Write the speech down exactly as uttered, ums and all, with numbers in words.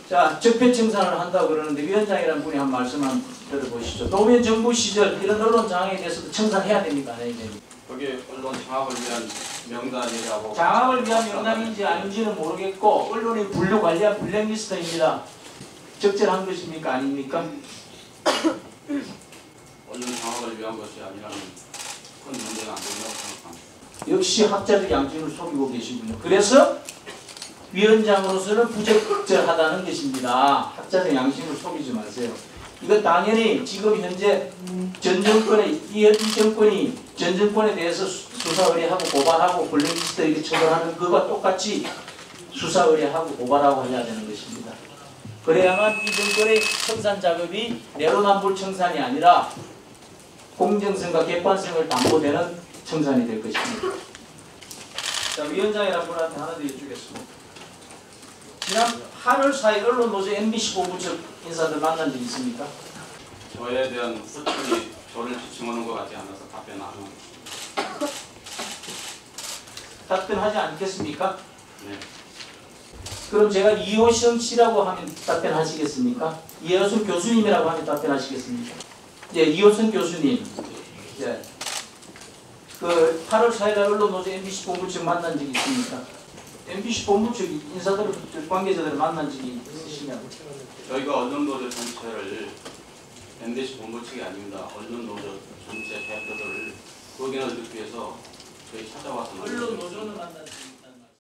자, 적폐청산을 한다고 그러는데 위원장이라는 분이 한 말씀 한번 들어보시죠. 노무현 정부 시절 이런 언론 장악에 대해서도 청산해야 됩니까? 안 해야 됩니까? 거기에 언론 장악을 위한 명단이라고. 장악을 위한 명단인지 아닌지는 모르겠고 언론의 분류 관리한 블랙리스트입니다. 적절한 것입니까? 아닙니까? 언론 장악을 위한 것이 아니라는 큰 문제는 안 된다고 생각합니다. 역시 학자적 양심을 속이고 계시군요. 그래서 위원장으로서는 부적절하다는 것입니다. 학자적 양심을 속이지 마세요. 이건 당연히 지금 현재 전 정권의 이, 이 정권이 전 정권에 대해서 수사 의뢰하고 고발하고 블랙리스트 이렇게 처벌하는 그것과 똑같이 수사 의뢰하고 고발하고 해야 되는 것입니다. 그래야만 이 정권의 청산 작업이 내로남불 청산이 아니라 공정성과 객관성을 담보되는 청산이 될 것입니다. 자, 위원장이라는 분한테 하나 더 여쭙겠습니다. 지난 팔월 사일 언론노조 엠비씨 본부 측 인사들 만난 적 있습니까? 저에 대한 후측이 저를 지칭하는 것 같지 않아서 답변 안 하고 있습니다. 답변하지 않겠습니까? 네. 그럼 제가 이호성 씨라고 하면 답변하시겠습니까? 이호성 교수님이라고 하면 답변하시겠습니까? 예, 이호성 교수님. 예. 그 팔월 사일 언론노조 엠비씨 본부 측 만난 적이 있습니까? 엠비씨 본부 측 인사들, 관계자들을 만난 적이 있으시냐고. 저희가 언론노조 전체를 엠비씨 본부 측이 아닙니다. 언론노조 전체 대표들을 의견을 듣기 위해서 저희 찾아와서 언론노조는 만난 적이